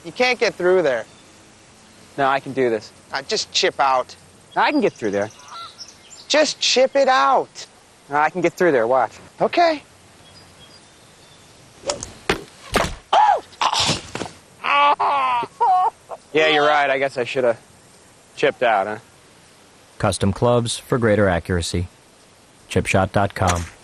You can't get through there. No, I can do this. Just chip out. I can get through there. Just chip it out. No, I can get through there, watch. Okay. Yeah, you're right. I guess I should have chipped out, huh? Custom clubs for greater accuracy. ChipShot.com.